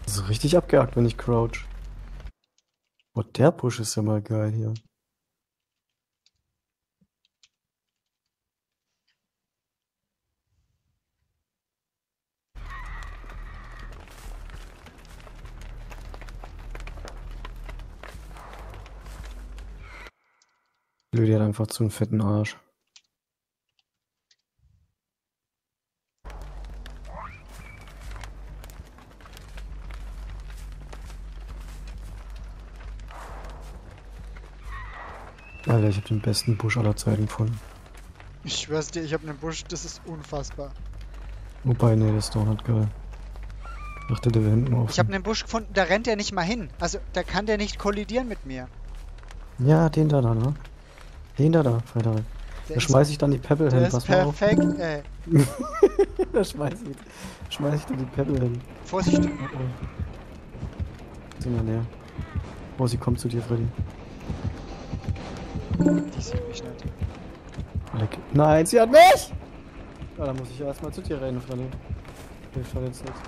So richtig abgehakt, wenn ich crouch. Oh, der Busch ist ja mal geil hier. Lydia hat einfach zu einen fetten Arsch. Alter, ich hab den besten Busch aller Zeiten gefunden. Ich schwör's dir, ich habe einen Busch, das ist unfassbar. Wobei, nee, das ist doch nicht geil. Ich dachte, der wäre hinten Ich habe offen. einen Busch gefunden, da rennt er nicht mal hin. Also, da kann der nicht kollidieren mit mir. Ja, den da, ne? Den da, Frederik. Der Da ist, schmeiß ich dann die Pebble der hin, ist pass mal auf. perfekt, Da schmeiß ich dann die Pebble hin. Vorsicht. Oh, oh. Sind wir näher. Oh, sie kommt zu dir, Freddy. Die sieht mich nicht. Nein, sie hat mich! Ja, dann muss ich erstmal zu dir rennen, Freddy. Ich verletzt nicht.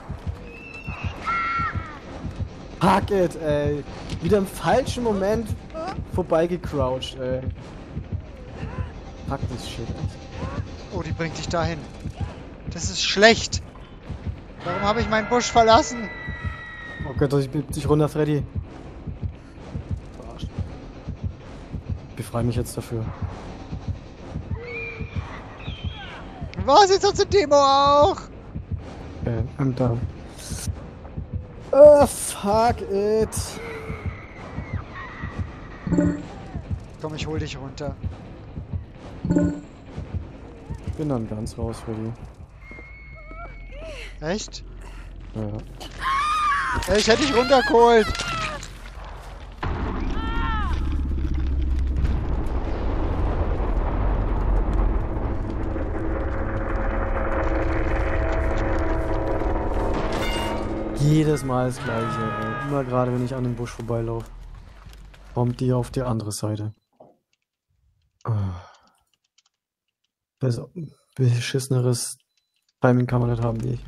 Fuck it, ey. Wieder im falschen Moment vorbeigecrouched, ey. Fuck this shit, ey. Oh, die bringt dich dahin. Das ist schlecht. Warum habe ich meinen Busch verlassen? Oh Gott, ich bieb dich runter, Freddy. Verarscht. Befrei mich jetzt dafür. Was? Jetzt hat sie Demo auch. Okay, I'm down. Oh, fuck it. Komm, ich hol dich runter. Ich bin dann ganz raus, Freddy. Echt? Ja. Ey, ich hätte dich runtergeholt. Jedes Mal das gleiche, ey. Immer gerade, wenn ich an dem Busch vorbeilaufe. Kommt die auf die andere Seite. Ah. Beschisseneres Timing kann man nicht haben wie ich.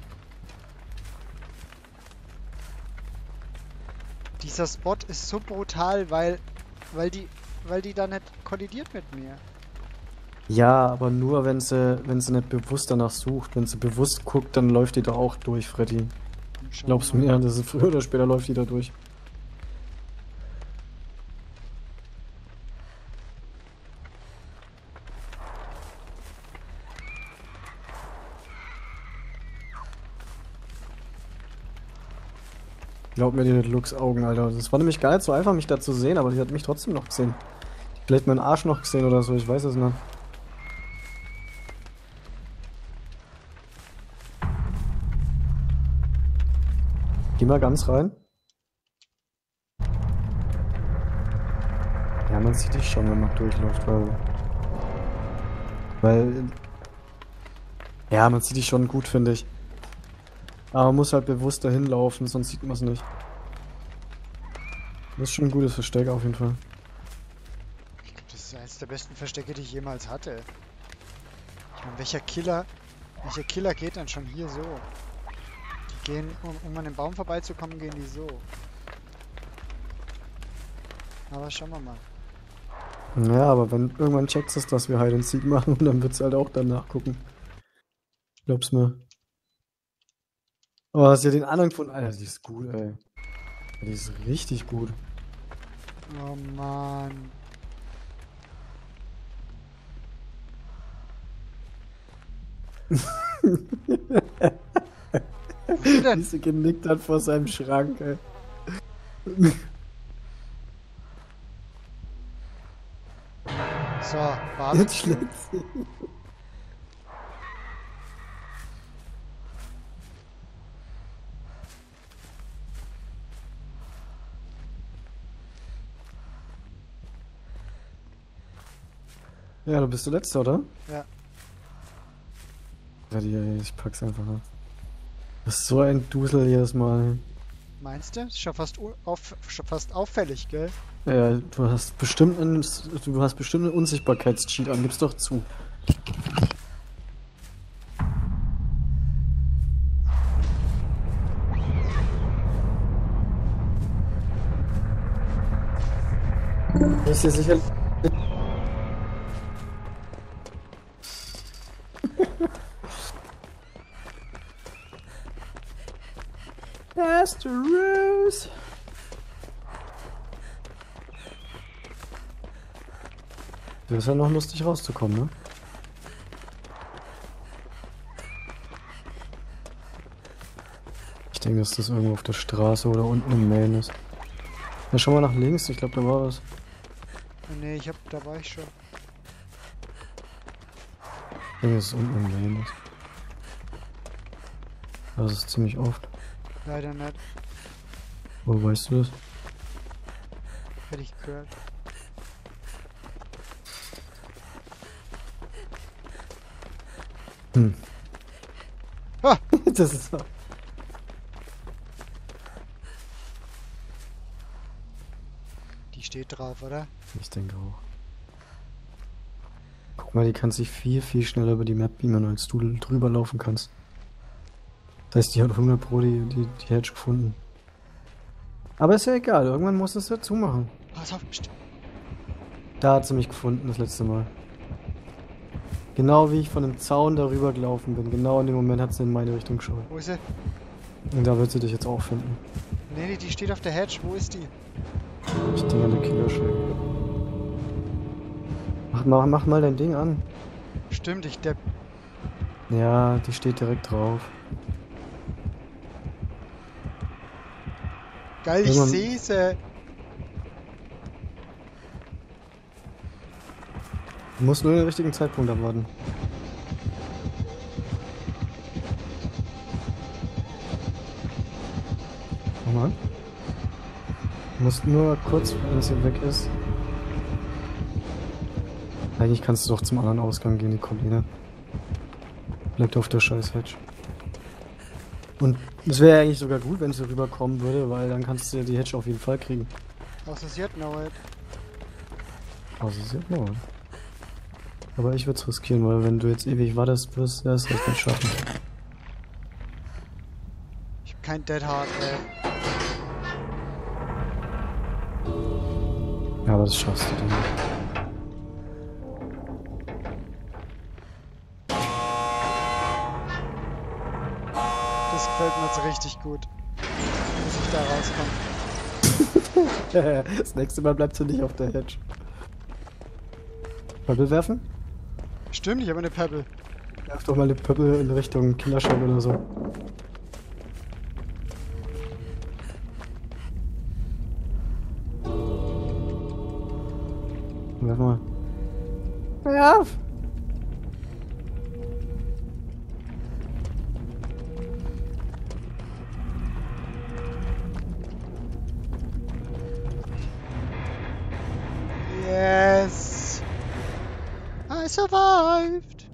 Dieser Spot ist so brutal, weil die da nicht kollidiert mit mir. Ja, aber nur wenn sie nicht bewusst danach sucht. Wenn sie bewusst guckt, dann läuft die da auch durch, Freddy. Glaubst du mir, das ist früher oder später läuft die da durch. Glaub mir, die Lux Augen, Alter. Das war nämlich gar nicht so einfach, mich da zu sehen, aber die hat mich trotzdem noch gesehen. Vielleicht meinen Arsch noch gesehen oder so, ich weiß es nicht. Geh mal ganz rein. Ja, man sieht dich schon, wenn man durchläuft, weil... Ja, man sieht dich schon gut, finde ich. Aber man muss halt bewusst dahin laufen, sonst sieht man es nicht. Das ist schon ein gutes Versteck auf jeden Fall. Ich glaube, das ist eines der besten Verstecke, die ich jemals hatte. Ich meine, welcher Killer geht dann schon hier so? Die gehen, um an den Baum vorbeizukommen, gehen die so. Aber schauen wir mal. Ja, aber wenn irgendwann checkst es, dass wir Hide and Seek machen, dann wird's halt auch danach gucken. Glaub's mir. Oh, hast du ja den anderen gefunden? Alter, die ist gut, ey. Die ist richtig gut. Oh Mann. Wo ist sie Wie denn? sie genickt hat vor seinem Schrank, ey. So, warte. Jetzt schlägt sie. Ja, du bist der Letzte, oder? Ja. Ich pack's einfach ab. Das ist so ein Dusel jedes Mal. Meinst du? Ist schon schon fast auffällig, gell? Ja, du hast bestimmt einen Unsichtbarkeitscheat an, gib's doch zu. wirst dir sicher... Master Rose! Das ist ja noch lustig rauszukommen, ne? Ich denke, dass das irgendwo auf der Straße oder unten im Main ist. Ja, schau mal nach links, ich glaube, da war was. Nee, da war ich schon. Ich denke, dass es unten im Main ist. Das ist ziemlich oft. Leider nicht. Wo weißt du das? Hätte ich gehört. Hm. Ah! Das ist so. Die steht drauf, oder? Ich denke auch. Guck mal, die kann sich viel, viel schneller über die Map beamen, als du drüber laufen kannst. Das heißt, die hat 100 Pro die Hedge gefunden. Aber ist ja egal, irgendwann muss es dazu machen. Pass auf, pst. Da hat sie mich gefunden, das letzte Mal. Genau wie ich von dem Zaun darüber gelaufen bin. Genau in dem Moment hat sie in meine Richtung geschaut. Wo ist sie? Und da wird sie dich jetzt auch finden. Nee, die steht auf der Hedge. Wo ist die? Ich denke an der Killerschlag. Mach mal dein Ding an. Stimmt, ich depp. Ja, die steht direkt drauf. Geil, ich Irgendwann- sehe sie. Du musst nur den richtigen Zeitpunkt abwarten. Nochmal. Du musst nur kurz, wenn es hier weg ist. Eigentlich kannst du doch zum anderen Ausgang gehen, die Colline. Bleibt auf der scheiß Hedge. Und es wäre eigentlich sogar gut, wenn sie rüberkommen würde, weil dann kannst du ja die Hedge auf jeden Fall kriegen. Außer sie hat no it. Also sie hat noch. Aber ich würde es riskieren, weil wenn du jetzt ewig wartest, wirst du es echt nicht schaffen. Ich hab kein Dead Hard mehr. Ja, aber das schaffst du dann nicht. Das gefällt mir jetzt richtig gut. Dass ich da rauskomme. Das nächste Mal bleibst du nicht auf der Hedge. Pöppel werfen? Stimmt, ich habe eine Pebble. Werf doch mal eine Pöppel in Richtung Killershop oder so. Werf mal. Werf! Yes! I survived!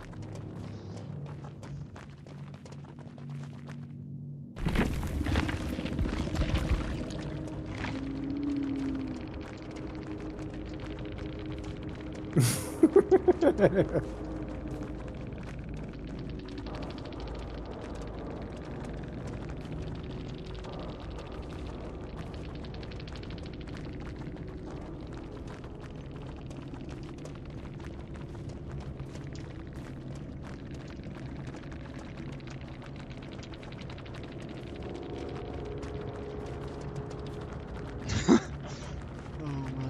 Oh Mann.